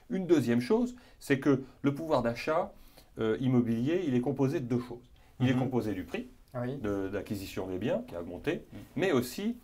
Une deuxième chose, c'est que le pouvoir d'achat immobilier, il est composé de deux choses. Il est composé du prix Oui. d'acquisition des biens qui a augmenté, mais aussi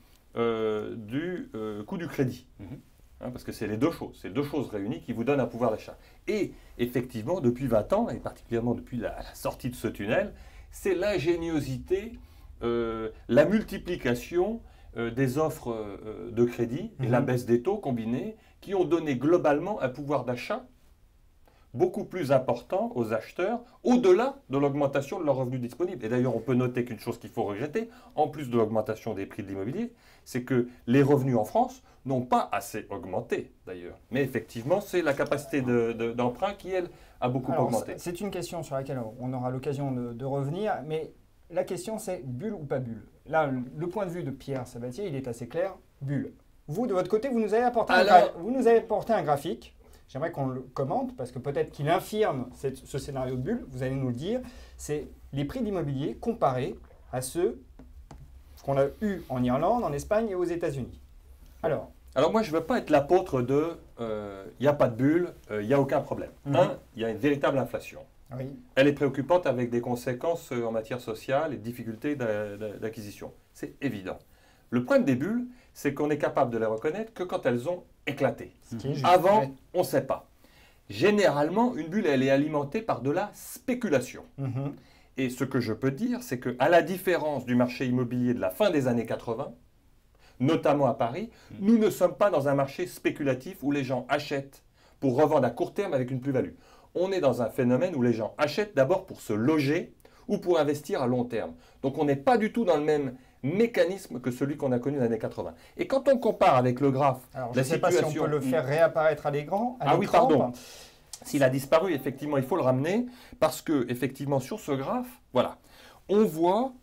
du coût du crédit. Hein, parce que c'est les deux choses réunies qui vous donnent un pouvoir d'achat. Et effectivement, depuis 20 ans, et particulièrement depuis la sortie de ce tunnel, c'est l'ingéniosité, la multiplication des offres de crédit et la baisse des taux combinés qui ont donné globalement un pouvoir d'achat beaucoup plus important aux acheteurs, au-delà de l'augmentation de leurs revenus disponibles. Et d'ailleurs, on peut noter qu'une chose qu'il faut regretter, en plus de l'augmentation des prix de l'immobilier, c'est que les revenus en France n'ont pas assez augmenté, d'ailleurs. Mais effectivement, c'est la capacité d'emprunt qui, elle, a beaucoup augmenté. C'est une question sur laquelle on aura l'occasion de revenir, mais la question c'est bulle ou pas bulle. Là, le point de vue de Pierre Sabatier, il est assez clair, bulle. Vous, de votre côté, vous nous avez apporté un graphique. J'aimerais qu'on le commente parce que peut-être qu'il infirme ce scénario de bulle. Vous allez nous le dire. C'est les prix d'immobilier comparés à ceux qu'on a eus en Irlande, en Espagne et aux États-Unis. Alors moi, je ne veux pas être l'apôtre de il n'y a pas de bulle, il n'y a aucun problème. Il y a une véritable inflation. Oui. Elle est préoccupante avec des conséquences en matière sociale et de difficultés d'acquisition. C'est évident. Le problème des bulles, c'est qu'on est capable de les reconnaître que quand elles ont éclaté. Avant, on ne sait pas. Généralement, une bulle, elle est alimentée par de la spéculation. Et ce que je peux dire, c'est qu'à la différence du marché immobilier de la fin des années 80, notamment à Paris, nous ne sommes pas dans un marché spéculatif où les gens achètent pour revendre à court terme avec une plus-value. On est dans un phénomène où les gens achètent d'abord pour se loger ou pour investir à long terme. Donc on n'est pas du tout dans le même mécanisme que celui qu'on a connu dans les années 80. Et quand on compare avec le graphe, je ne sais pas si on peut le faire réapparaître à l'écran. Oui, pardon. S'il a disparu, effectivement, il faut le ramener parce que, effectivement, sur ce graphe, voilà, on voit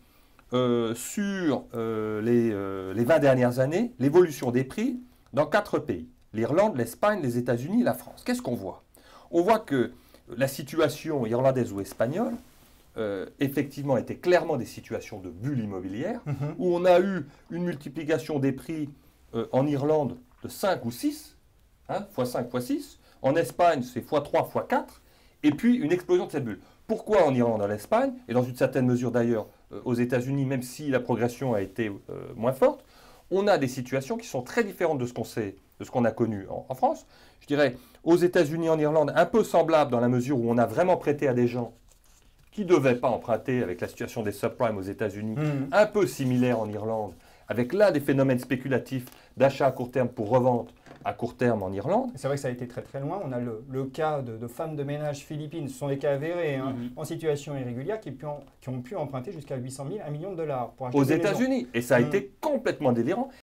sur les 20 dernières années l'évolution des prix dans 4 pays. L'Irlande, l'Espagne, les États-Unis, la France. Qu'est-ce qu'on voit? On voit que la situation irlandaise ou espagnole, effectivement, était clairement des situations de bulle immobilière, où on a eu une multiplication des prix en Irlande de 5 ou 6, x5, x6. En Espagne, c'est x3, x4, et puis une explosion de cette bulle. Pourquoi en Irlande, en Espagne, et dans une certaine mesure d'ailleurs aux États-Unis, même si la progression a été moins forte, on a des situations qui sont très différentes de ce qu'on a connu en France. Je dirais, aux États-Unis, en Irlande, un peu semblable dans la mesure où on a vraiment prêté à des gens qui ne devaient pas emprunter avec la situation des subprimes aux États-Unis, un peu similaire en Irlande, avec là des phénomènes spéculatifs d'achat à court terme pour revente à court terme en Irlande. C'est vrai que ça a été très très loin. On a le cas de femmes de ménage philippines, ce sont des cas avérés, en situation irrégulière, qui ont pu emprunter jusqu'à 800 000, $1 million pour acheter aux des maisons. États-Unis. Et ça a été complètement délirant.